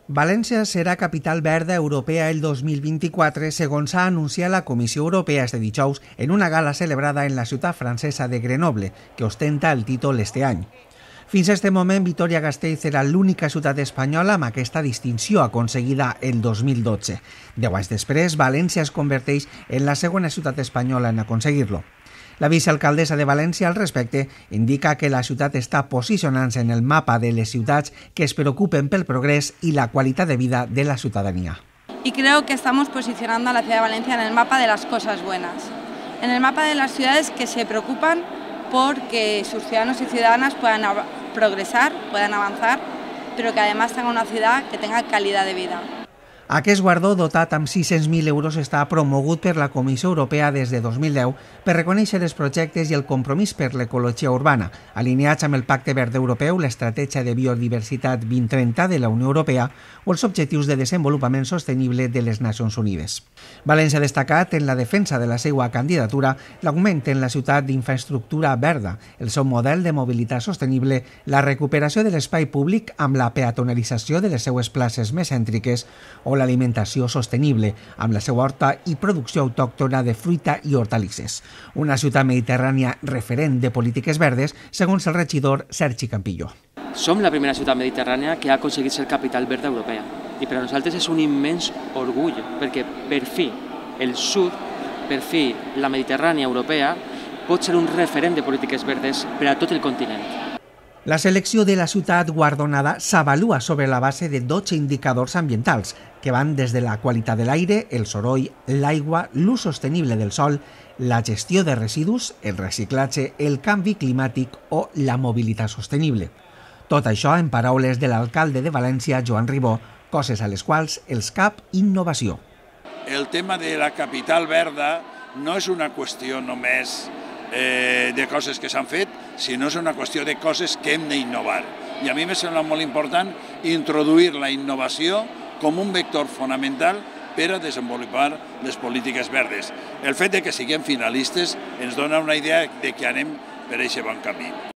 València serà capital verda europea el 2024, segons ha anunciat la Comissió Europea este dijous en una gala celebrada en la ciutat francesa de Grenoble, que ostenta el títol este any. Fins a este moment, Vitoria-Gasteiz era l'única ciutat espanyola amb aquesta distinció aconseguida el 2012. 10 anys després, València es converteix en la segona ciutat espanyola en aconseguir-lo. La vicealcaldessa de València al respecte indica que la ciutat està posicionant-se en el mapa de les ciutats que es preocupen pel progrés y la qualitat de vida de la ciudadanía. Y creo que estamos posicionando a la ciudad de Valencia en el mapa de las cosas buenas, en el mapa de las ciudades que se preocupan por que sus ciudadanos y ciudadanas puedan progresar, puedan avanzar, pero que además tenga una ciudad que tenga calidad de vida. Aquest guardó, dotat amb 600.000 euros, està promogut per la Comissió Europea des de 2010 per reconèixer els projectes i el compromís per l'ecologia urbana, alineats amb el Pacte Verd Europeu, l'Estratègia de Biodiversitat 2030 de la Unió Europea o els Objectius de Desenvolupament Sostenible de les Nacions Unides. València ha destacat en la defensa de la seva candidatura l'augment en la ciutat d'infraestructura verda, el seu model de mobilitat sostenible, la recuperació de l'espai públic amb la peatonalització de les seues places més cèntriques o l'alimentació sostenible, amb la seva horta i producció autòctona de fruita i hortalisses. Una ciutat mediterrània referent de polítiques verdes, segons el regidor Sergi Campillo. Som la primera ciutat mediterrània que ha aconseguit ser capital verda europea i per a nosaltres és un immens orgull, perquè per fi el sud, per fi la Mediterrània europea pot ser un referent de polítiques verdes per a tot el continent. La selecció de la ciutat guardonada s'avalua sobre la base de 12 indicadors ambientals, que van des de la qualitat de l'aire, el soroll, l'aigua, l'ús sostenible del sòl, la gestió de residus, el reciclatge, el canvi climàtic o la mobilitat sostenible. Tot això en paraules de l'alcalde de València, Joan Ribó, coses a les quals els cap innovació. El tema de la capital verda no és una qüestió només de coses que s'han fet, sinó és una qüestió de coses que hem d'innovar. I a mi me sembla molt important introduir la innovació com un vector fonamental per a desenvolupar les polítiques verdes. El fet de que siguem finalistes ens dona una idea de que anem per aquest bon camí.